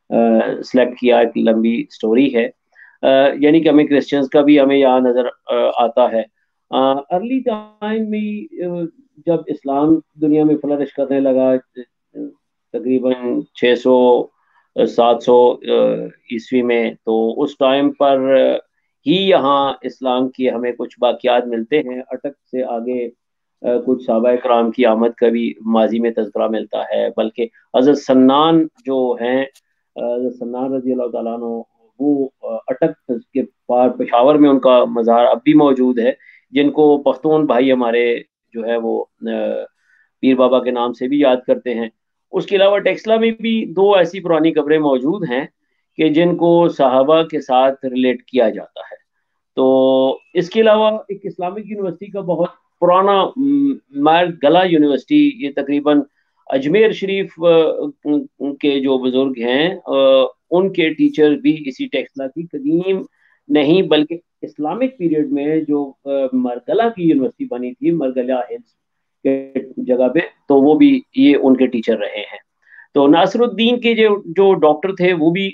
सेलेक्ट किया, एक लंबी स्टोरी है। यानी कि हमें क्रिश्चियंस का भी हमें यहाँ नज़र आता है। अर्ली टाइम में जब इस्लाम दुनिया में फ्लरिश करने लगा, तकरीबन 600 700 ईस्वी में, तो उस टाइम पर ही यहाँ इस्लाम की हमें कुछ बाक़ियात मिलते हैं। अटक से आगे कुछ सहाबा कराम की आमद का भी माजी में तज़किरा मिलता है। बल्कि हज़रत सन्नान जो हैं, हज़रत सन्नान रज़ी अल्लाह तआला अन्हु, वो अटक के पार पेशावर में उनका मज़ार अब भी मौजूद है, जिनको पख्तून भाई हमारे जो है वो पीर बाबा के नाम से भी याद करते हैं। उसके अलावा टेक्सला में भी दो ऐसी पुरानी कब्रें मौजूद हैं कि जिनको सहाबा के साथ रिलेट किया जाता है। तो इसके अलावा एक इस्लामिक यूनिवर्सिटी का बहुत पुराना मार गला यूनिवर्सिटी, ये तकरीबन अजमेर शरीफ के जो बुजुर्ग हैं, उनके टीचर भी इसी टेक्सला की कदीम नहीं बल्कि इस्लामिक पीरियड में जो मरगला की यूनिवर्सिटी बनी थी, मरगला हिल्स के जगह पे, तो वो भी ये उनके टीचर रहे हैं। तो नासरुद्दीन के जो जो डॉक्टर थे वो भी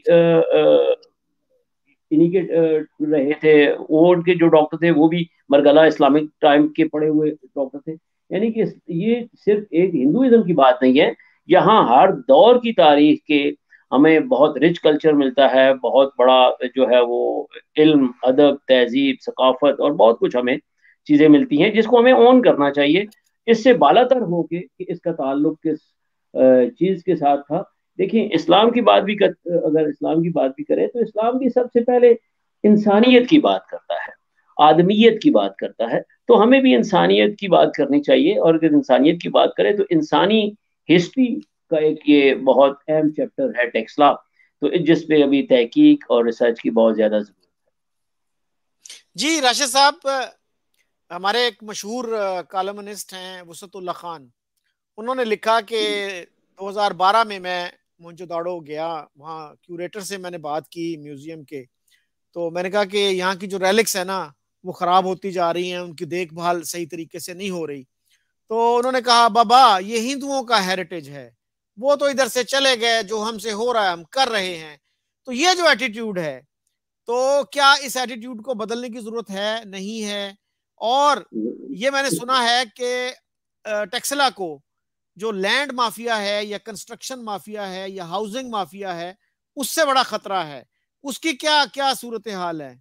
इन्हीं के रहे थे। वो उनके जो डॉक्टर थे वो भी मरगला इस्लामिक टाइम के पढ़े हुए डॉक्टर थे। यानी कि ये सिर्फ एक हिंदुइज्म की बात नहीं है, यहाँ हर दौर की तारीख के हमें बहुत रिच कल्चर मिलता है, बहुत बड़ा जो है वो इल्म, अदब, तहजीब, सकाफत और बहुत कुछ हमें चीज़ें मिलती हैं, जिसको हमें ऑन करना चाहिए। इससे बालातर होके कि इसका ताल्लुक किस चीज़ के साथ था। देखिए, इस्लाम की बात भी अगर इस्लाम की बात भी करें तो इस्लाम भी सबसे पहले इंसानियत की बात करता है, आदमियत की बात करता है। तो हमें भी इंसानियत की बात करनी चाहिए, और अगर इंसानियत की बात करें तो इंसानी हिस्ट्री का एक ये बहुत अहम चैप्टर है टेक्सला, तो जिस पे अभी तहकीक और रिसर्च की बहुत ज्यादा जरूरत है। जी राशिद साहब, हमारे एक मशहूर कॉलमनिस्ट हैं वसतुल्ला खान, उन्होंने लिखा कि 2012 में मैं मोहनजोदाड़ो गया, वहाँ क्यूरेटर से मैंने बात की म्यूजियम के। तो मैंने कहा कि यहाँ की जो रेलिक्स है ना, वो खराब होती जा रही हैं, उनकी देखभाल सही तरीके से नहीं हो रही। तो उन्होंने कहा, बाबा ये हिंदुओं का हेरिटेज है, वो तो इधर से चले गए, जो हमसे हो रहा है हम कर रहे हैं। तो ये जो एटीट्यूड है, तो क्या इस एटीट्यूड को बदलने की जरूरत है, नहीं है? और ये मैंने है। सुना है कि टेक्सला को जो लैंड माफिया है या कंस्ट्रक्शन माफिया है या हाउसिंग माफिया है, उससे बड़ा खतरा है। उसकी क्या क्या सूरत हाल है?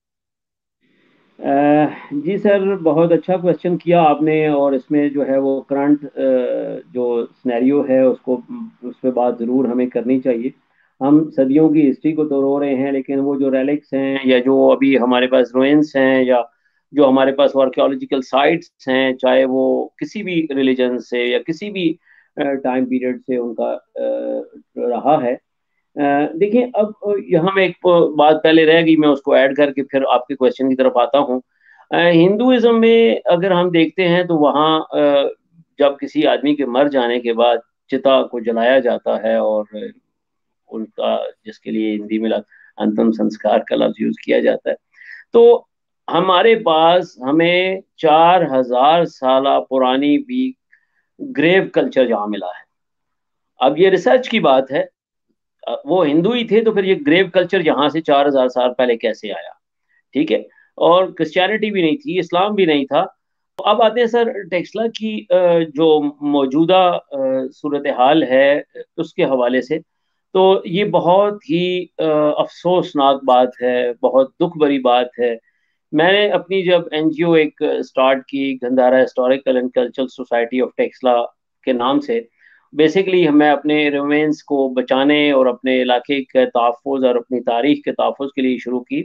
जी सर, बहुत अच्छा क्वेश्चन किया आपने, और इसमें जो है वो करंट जो सिनेरियो है उसको, उस पर बात ज़रूर हमें करनी चाहिए। हम सदियों की हिस्ट्री को तो रो रहे हैं, लेकिन वो जो रेलिक्स हैं या जो अभी हमारे पास रुइंस हैं या जो हमारे पास आर्कियोलॉजिकल साइट्स हैं, चाहे वो किसी भी रिलीजन से या किसी भी टाइम पीरियड से उनका रहा है। देखिए, अब यहाँ में एक बात पहले रह गई, मैं उसको ऐड करके फिर आपके क्वेश्चन की तरफ आता हूँ। हिंदुइज्म में अगर हम देखते हैं तो वहाँ जब किसी आदमी के मर जाने के बाद चिता को जलाया जाता है, और उनका, जिसके लिए हिंदी में अंतिम संस्कार का लफ्ज यूज किया जाता है। तो हमारे पास हमें 4000 साल पुरानी भी ग्रेव कल्चर जहाँ मिला है। अब ये रिसर्च की बात है, वो हिंदू ही थे तो फिर ये ग्रेव कल्चर यहाँ से 4000 साल पहले कैसे आया? ठीक है। और क्रिश्चियनिटी भी नहीं थी, इस्लाम भी नहीं था। तो अब आते हैं सर टेक्सला की जो मौजूदा सूरत हाल है उसके हवाले से। तो ये बहुत ही अफसोसनाक बात है, बहुत दुख भरी बात है। मैंने अपनी जब एनजीओ एक स्टार्ट की, Gandhara historical and cultural society of Taxila के नाम से, बेसिकली मैं अपने रिमेन्स को बचाने और अपने इलाके के तहफ़्फ़ुज़ और अपनी तारीख के तहफ़्फ़ुज़ के लिए शुरू की।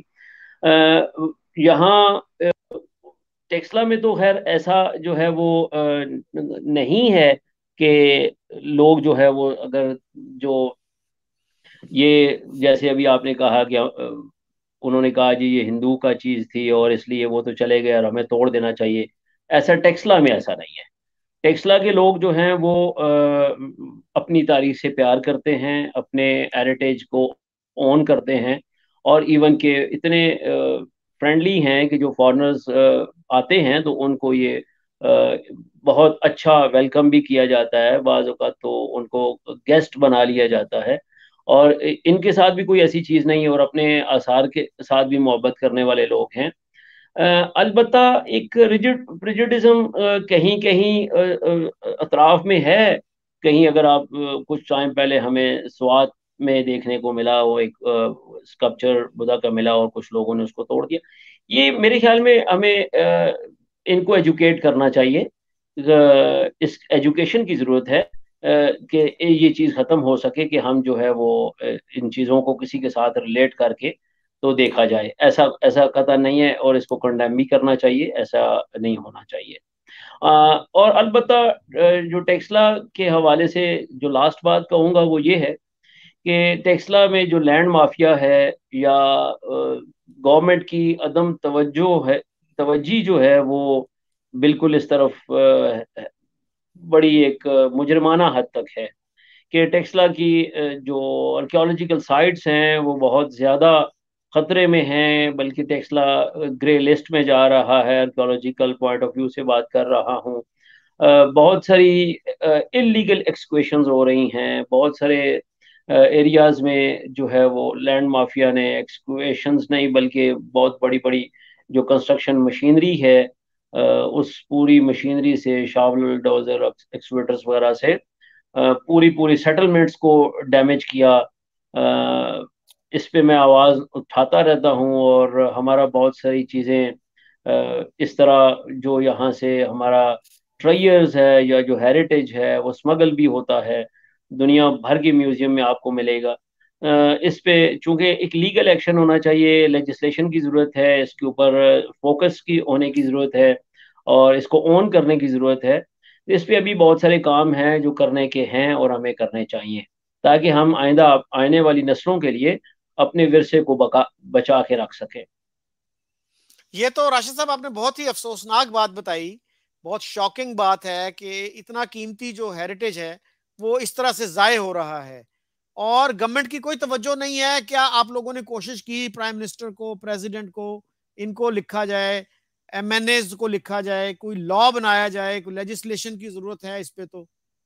यहाँ टेक्सला में तो खैर ऐसा जो है वो नहीं है कि लोग जो है वो, अगर जो ये जैसे अभी आपने कहा कि उन्होंने कहा जी ये हिंदू का चीज़ थी और इसलिए वो तो चले गए और हमें तोड़ देना चाहिए, ऐसा टेक्सला में ऐसा नहीं है। टेक्सला के लोग जो हैं वो अपनी तारीख से प्यार करते हैं, अपने हेरिटेज को ऑन करते हैं, और इवन के इतने फ्रेंडली हैं कि जो फॉरेनर्स आते हैं तो उनको ये बहुत अच्छा वेलकम भी किया जाता है, बाज़ औक़ात तो उनको गेस्ट बना लिया जाता है। और इनके साथ भी कोई ऐसी चीज़ नहीं है, और अपने आसार के साथ भी मोहब्बत करने वाले लोग हैं। अलबत्ता एक रिजिड प्रेजुडिज्म कहीं कहीं अतराफ में है। कहीं अगर आप कुछ टाइम पहले हमें स्वात में देखने को मिला, वो एक स्कल्पचर बुद्धा का मिला और कुछ लोगों ने उसको तोड़ दिया। ये मेरे ख्याल में हमें इनको एजुकेट करना चाहिए। इस एजुकेशन की ज़रूरत है कि ये चीज़ ख़त्म हो सके कि हम जो है वो इन चीज़ों को किसी के साथ रिलेट करके तो देखा जाए। ऐसा ऐसा कतई नहीं है, और इसको कंडेम भी करना चाहिए, ऐसा नहीं होना चाहिए। और अलबत्ता जो टेस्ला के हवाले से जो लास्ट बात कहूँगा वो ये है कि टेस्ला में जो लैंड माफिया है या गवर्नमेंट की अदम तवज्जो है, तवज्जी जो है वो बिल्कुल इस तरफ बड़ी एक मुजरमाना हद तक है कि टेस्ला की जो आर्कियोलॉजिकल साइट्स हैं वो बहुत ज़्यादा खतरे में हैं, बल्कि टेस्ला ग्रे लिस्ट में जा रहा है। आर्कियोलॉजिकल पॉइंट ऑफ व्यू से बात कर रहा हूँ। बहुत सारी इलीगल एक्सक्वेशंस हो रही हैं, बहुत सारे एरियाज में जो है वो लैंड माफिया ने एक्सक्वेशंस नहीं बल्कि बहुत बड़ी बड़ी जो कंस्ट्रक्शन मशीनरी है, उस पूरी मशीनरी से शावल डोजर एक्सकेवेटर्स वगैरह से पूरी पूरी सेटलमेंट्स को डैमेज किया। इस पे मैं आवाज़ उठाता रहता हूँ, और हमारा बहुत सारी चीज़ें इस तरह जो यहाँ से हमारा ट्रेयर्स है या जो हेरिटेज है वो स्मगल भी होता है। दुनिया भर के म्यूजियम में आपको मिलेगा। इस पे चूंकि एक लीगल एक्शन होना चाहिए, लेजिस्लेशन की ज़रूरत है, इसके ऊपर फोकस की होने की ज़रूरत है, और इसको ऑन करने की ज़रूरत है। इस पे अभी बहुत सारे काम हैं जो करने के हैं और हमें करने चाहिए, ताकि हम आइंदा आने वाली नस्लों के लिए अपने विरसे को बचा के रख सकें। ये तो राशिद साहब आपने बहुत ही अफसोसनाक बात बताई। बहुत शॉकिंग बात है कि इतना कीमती जो हेरिटेज है वो इस तरह से जाये हो रहा है और गवर्नमेंट की कोई तवज्जो नहीं है। क्या आप लोगों ने कोशिश की प्राइम मिनिस्टर को, प्रेसिडेंट को, इनको लिखा जाए, एमएनएज को लिखा जाए, कोई लॉ बनाया जाए, कोई लेजिस्लेशन की जरूरत है इस पे? तो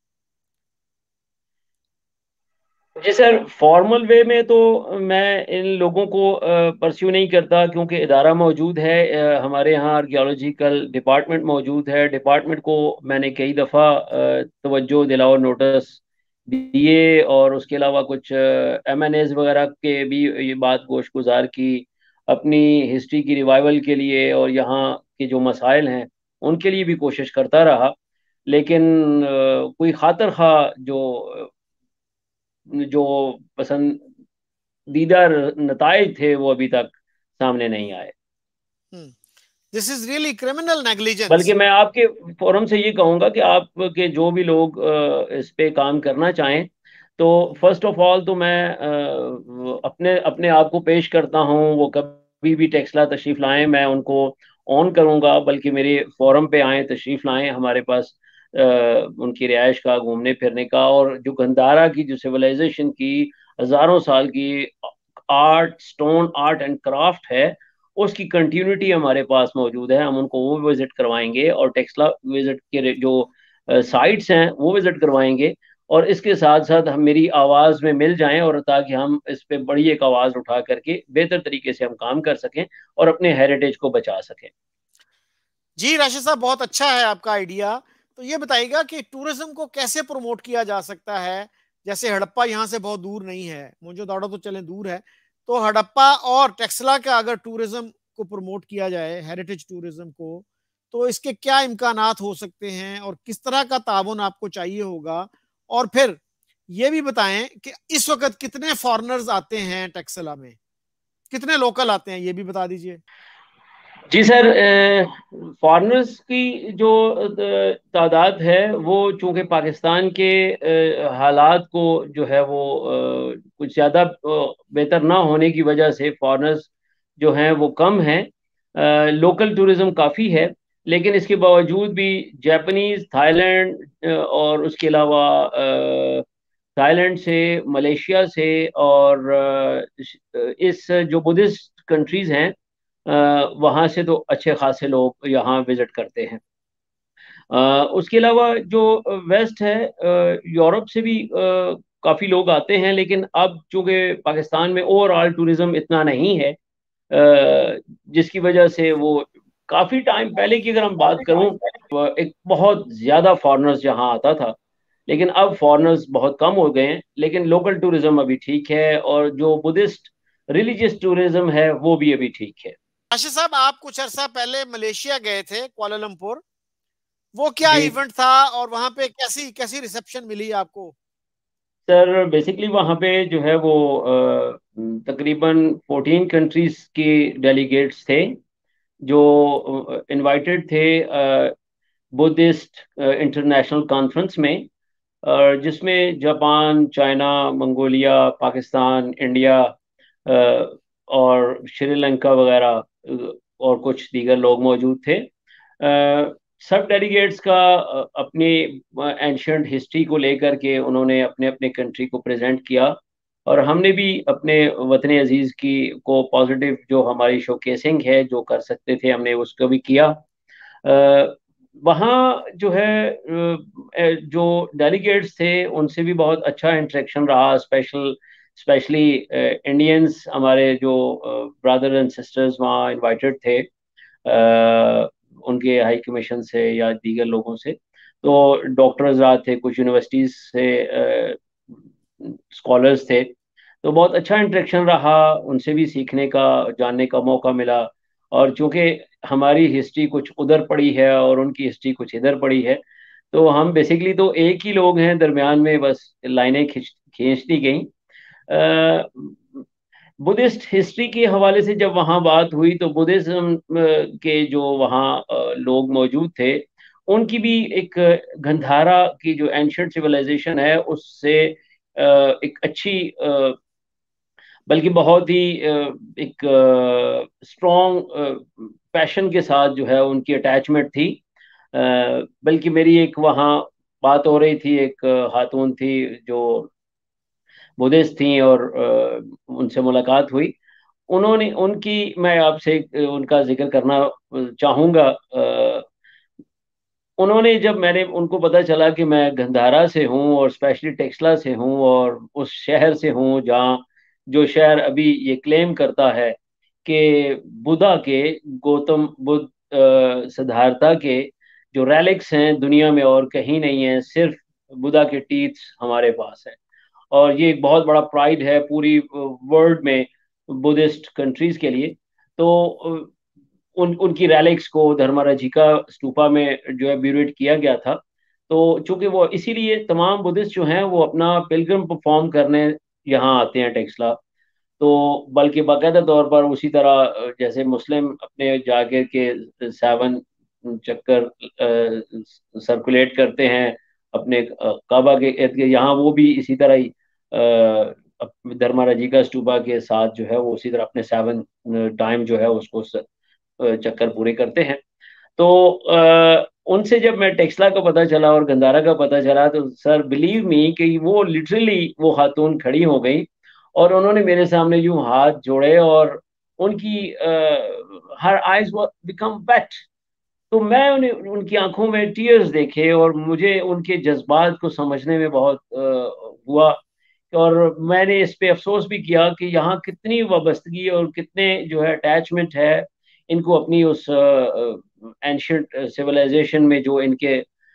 जी सर, फॉर्मल वे में तो मैं इन लोगों को परस्यू नहीं करता, क्योंकि इदारा मौजूद है। हमारे यहाँ आर्कियोलॉजिकल डिपार्टमेंट मौजूद है। डिपार्टमेंट को मैंने कई दफ़ा तवज्जो दिलाओ नोटिस दिए, और उसके अलावा कुछ एमएनएज वगैरह के भी ये बात गोश गुजार की अपनी हिस्ट्री की रिवाइवल के लिए, और यहाँ के जो मसाइल हैं उनके लिए भी कोशिश करता रहा। लेकिन कोई खातर खा जो पसंदीदा नताइज थे वो अभी तक सामने नहीं आए। This is really criminal negligence. बल्कि मैं आपके फोरम से ये कहूँगा कि आपके जो भी लोग इस पे काम करना चाहें, तो फर्स्ट ऑफ ऑल तो मैं अपने अपने आप को पेश करता हूँ। वो कभी भी टेक्सला तशरीफ लाएं, मैं उनको ऑन करूँगा। बल्कि मेरे फोरम पे आएँ, तशरीफ लाएं हमारे पास, उनकी रिहाइश का, घूमने फिरने का, और जो गंधारा की जो सिविलाइजेशन की हज़ारों साल की art, stone art and craft है, उसकी कंटिन्यूटी हमारे पास मौजूद है। हम उनको वो विजिट करवाएंगे, और टेक्सला विजिट के जो साइट्स हैं वो विजिट करवाएंगे। और इसके साथ साथ हम मेरी आवाज़ में मिल जाएं, और ताकि हम इस पे बड़ी एक आवाज़ उठा करके बेहतर तरीके से हम काम कर सकें और अपने हेरिटेज को बचा सकें। जी राशिद साहब, बहुत अच्छा है आपका आइडिया। तो ये बताइएगा कि टूरिज्म को कैसे प्रमोट किया जा सकता है? जैसे हड़प्पा यहाँ से बहुत दूर नहीं है, मोहनजोदड़ो तो चले दूर है, तो हड़प्पा और टेक्सला का अगर टूरिज्म को प्रमोट किया जाए, हेरिटेज टूरिज्म को, तो इसके क्या इम्कानात हो सकते हैं और किस तरह का ताउन आपको चाहिए होगा? और फिर ये भी बताएं कि इस वक्त कितने फॉरेनर्स आते हैं टेक्सला में, कितने लोकल आते हैं, ये भी बता दीजिए। जी सर, फॉरेनर्स की जो तादाद है वो चूंकि पाकिस्तान के हालात को जो है वो कुछ ज़्यादा बेहतर ना होने की वजह से फॉरेनर्स जो हैं वो कम हैं। लोकल टूरिज्म काफ़ी है, लेकिन इसके बावजूद भी जापानीज़, थाईलैंड और उसके अलावा थाईलैंड से, मलेशिया से, और इस जो बुद्धिस्ट कंट्रीज़ हैं वहाँ से तो अच्छे खासे लोग यहाँ विजिट करते हैं। उसके अलावा जो वेस्ट है, यूरोप से भी काफी लोग आते हैं, लेकिन अब चूंकि पाकिस्तान में ओवरऑल टूरिज्म इतना नहीं है, जिसकी वजह से वो काफी टाइम पहले की अगर हम बात करूं, एक बहुत ज्यादा फॉरेनर्स यहाँ आता था, लेकिन अब फॉरेनर्स बहुत कम हो गए हैं, लेकिन लोकल टूरिज्म अभी ठीक है, और जो बुद्धिस्ट रिलीजियस टूरिज्म है वो भी अभी ठीक है। राशिद साहब, आप कुछ अरसा पहले मलेशिया गए थे, कुआलालंपुर। वो क्या जी इवेंट था और वहां पे कैसी कैसी रिसेप्शन मिली आपको? सर, बेसिकली वहाँ पे जो है वो तकरीबन 14 कंट्रीज के डेलीगेट्स थे जो इनवाइटेड थे बुद्धिस्ट इंटरनेशनल कॉन्फ्रेंस में, और जिसमें Japan, China, Mongolia, Pakistan, India और श्रीलंका वगैरह और कुछ दीगर लोग मौजूद थे। सब डेलीगेट्स का अपनी एंशियंट हिस्ट्री को लेकर के उन्होंने अपने अपने कंट्री को प्रेजेंट किया, और हमने भी अपने वतन अजीज़ की को पॉजिटिव जो हमारी शोकेसिंग है जो कर सकते थे हमने उसको भी किया। वहाँ जो है जो डेलीगेट्स थे उनसे भी बहुत अच्छा इंटरेक्शन रहा, स्पेशली इंडियंस हमारे जो ब्रदर एंड सिस्टर्स वहाँ इनवाइटेड थे, उनके हाई कमीशन से या दीगर लोगों से। तो डॉक्टर्स रहा थे, कुछ यूनिवर्सिटीज से स्कॉलर्स थे, तो बहुत अच्छा इंटरेक्शन रहा, उनसे भी सीखने का, जानने का मौका मिला। और चूंकि हमारी हिस्ट्री कुछ उधर पड़ी है और उनकी हिस्ट्री कुछ इधर पड़ी है, तो हम बेसिकली तो एक ही लोग हैं, दरमियान में बस लाइनें खींचती गई। बुद्धिस्ट हिस्ट्री के हवाले से जब वहाँ बात हुई तो बुद्धिज्म के जो वहाँ लोग मौजूद थे, उनकी भी एक गंधारा की जो एंशंट सिविलाइजेशन है उससे एक अच्छी, बल्कि बहुत ही एक स्ट्रॉन्ग पैशन के साथ जो है उनकी अटैचमेंट थी। बल्कि मेरी एक वहाँ बात हो रही थी, एक खातून थी जो बुद्धिस्ट थी, और उनसे मुलाकात हुई। उन्होंने उनकी मैं आपसे उनका जिक्र करना चाहूँगा। उन्होंने, जब मैंने उनको पता चला कि मैं गंधारा से हूँ और स्पेशली टेक्सला से हूँ और उस शहर से हूँ जहाँ, जो शहर अभी ये क्लेम करता है कि बुद्धा के, गौतम बुद्ध सिद्धार्था के जो रेलिक्स हैं दुनिया में और कहीं नहीं है, सिर्फ बुद्धा के टीथ्स हमारे पास है, और ये एक बहुत बड़ा प्राइड है पूरी वर्ल्ड में बुद्धिस्ट कंट्रीज के लिए। तो उनकी रैलिक्स को धर्माराजिका स्तूपा में जो है ब्यूरेट किया गया था। तो चूंकि वो इसीलिए तमाम बुद्धिस्ट जो हैं वो अपना पिलग्रिम परफॉर्म करने यहाँ आते हैं टेक्सला। तो बल्कि बाकायदा तौर पर उसी तरह जैसे मुस्लिम अपने जाके के 7 चक्कर सर्कुलेट करते हैं अपने काबा के इर्द गिर्द, यहाँ वो भी इसी तरह ही धर्माराजिका स्तूपा के साथ जो है वो उसी तरह अपने 7 टाइम जो है उसको चक्कर पूरे करते हैं। तो उनसे जब मैं टेक्सला का पता चला और गंदारा का पता चला, तो सर बिलीव मी कि वो लिटरली वो खातून खड़ी हो गई और उन्होंने मेरे सामने यूं हाथ जोड़े, और उनकी हर आईज बिकम वेट। तो मैं उन्हें, उनकी आंखों में टीयर्स देखे और मुझे उनके जज्बात को समझने में बहुत हुआ। और मैंने इस पे अफसोस भी किया कि यहाँ कितनी वाबस्तगी और कितने जो है अटैचमेंट है इनको अपनी उस एंशियंट सिविलाइजेशन में, जो इनके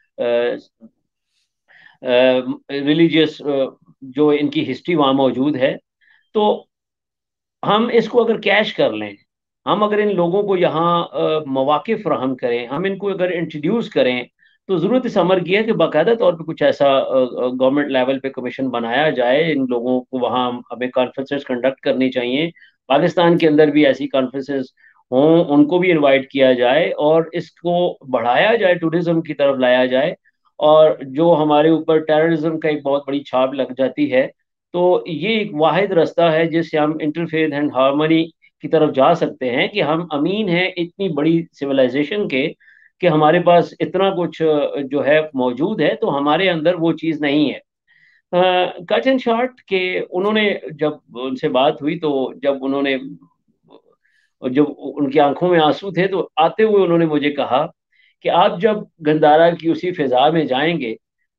रिलीजियस जो इनकी हिस्ट्री वहाँ मौजूद है। तो हम इसको अगर कैश कर लें, हम अगर इन लोगों को यहाँ मौके फराहम करें, हम इनको अगर इंट्रोड्यूस करें, तो ज़रूरत इस अमर की है कि बाकायदा तौर पे कुछ ऐसा गवर्नमेंट लेवल पे कमीशन बनाया जाए, इन लोगों को वहाँ हमें कॉन्फ्रेंसेस कंडक्ट करनी चाहिए, पाकिस्तान के अंदर भी ऐसी कॉन्फ्रेंसेस हों, उनको भी इनवाइट किया जाए और इसको बढ़ाया जाए, टूरिज्म की तरफ लाया जाए। और जो हमारे ऊपर टेररिज्म का एक बहुत बड़ी छाप लग जाती है, तो ये एक वाहिद रास्ता है जिससे हम इंटरफेथ एंड हार्मनी की तरफ जा सकते हैं, कि हम अमीन हैं इतनी बड़ी सिविलाइजेशन के कि हमारे पास इतना कुछ जो है मौजूद है, तो हमारे अंदर वो चीज़ नहीं है। कट एंड शॉर्ट के उन्होंने, जब उनसे बात हुई तो जब उन्होंने, जब उनकी आंखों में आंसू थे, तो आते हुए उन्होंने मुझे कहा कि आप जब गंदारा की उसी फिजा में जाएंगे,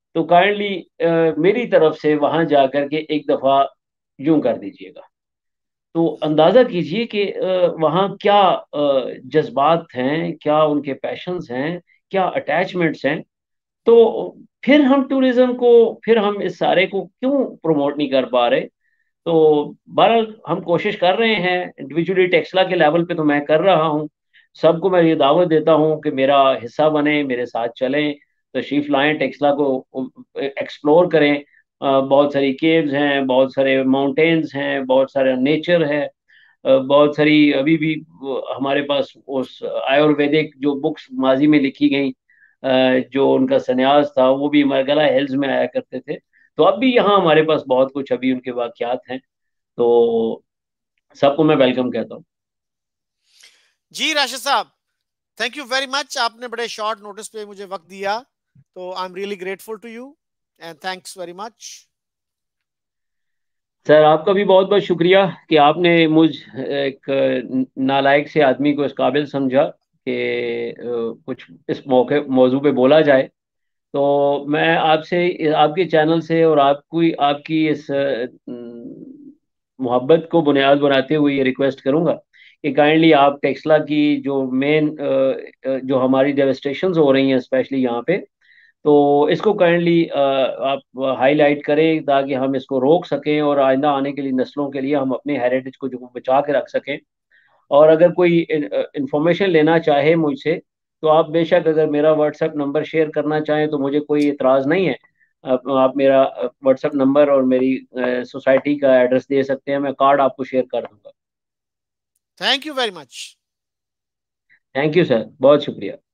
तो काइंडली मेरी तरफ से वहां जाकर के एक दफा यूं कर दीजिएगा। तो अंदाजा कीजिए कि वहाँ क्या जज्बात हैं, क्या उनके पैशंस हैं, क्या अटैचमेंट्स हैं। तो फिर हम टूरिज्म को, फिर हम इस सारे को क्यों प्रमोट नहीं कर पा रहे। तो बहरहाल हम कोशिश कर रहे हैं इंडिविजुअली, टेक्सला के लेवल पे तो मैं कर रहा हूँ। सबको मैं ये दावत देता हूँ कि मेरा हिस्सा बने, मेरे साथ चलें, तशरीफ लाएं, टेक्सला को एक्सप्लोर करें। बहुत सारी केव्स हैं, बहुत सारे माउंटेन्स हैं, बहुत सारा नेचर है। बहुत सारी अभी भी हमारे पास उस आयुर्वेदिक जो बुक्स माजी में लिखी गई, जो उनका संन्यास था, वो भी मरगला हिल्स में आया करते थे। तो अब भी यहाँ हमारे पास बहुत कुछ अभी उनके वाकयात हैं। तो सबको मैं वेलकम कहता हूँ। जी राशिद साहब, थैंक यू वेरी मच, आपने बड़े शॉर्ट नोटिस पे मुझे वक्त दिया, तो I am really grateful to you and thanks very much. Sir आपका भी बहुत बहुत शुक्रिया कि आपने मुझ एक नालायक से आदमी को इस काबिल समझा कि कुछ इस मौके मौजू पे बोला जाए। तो मैं आपसे, आपके चैनल से और आपकी आपकी इस मोहब्बत को बुनियाद बनाते हुए ये रिक्वेस्ट करूंगा कि काइंडली आप टेक्सला की जो मेन जो हमारी डेवस्टेशन हो रही हैं स्पेशली यहाँ पे, तो इसको काइंडली आप हाईलाइट करें ताकि हम इसको रोक सकें और आइंदा आने के लिए नस्लों के लिए हम अपने हेरिटेज को जो बचा के रख सकें। और अगर कोई इंफॉर्मेशन लेना चाहे मुझसे, तो आप बेशक अगर मेरा व्हाट्सएप नंबर शेयर करना चाहें तो मुझे कोई इतराज़ नहीं है। आप मेरा व्हाट्सएप नंबर और मेरी सोसाइटी का एड्रेस दे सकते हैं, मैं कार्ड आपको शेयर कर दूंगा। Thank you very much. Thank you sir, बहुत शुक्रिया।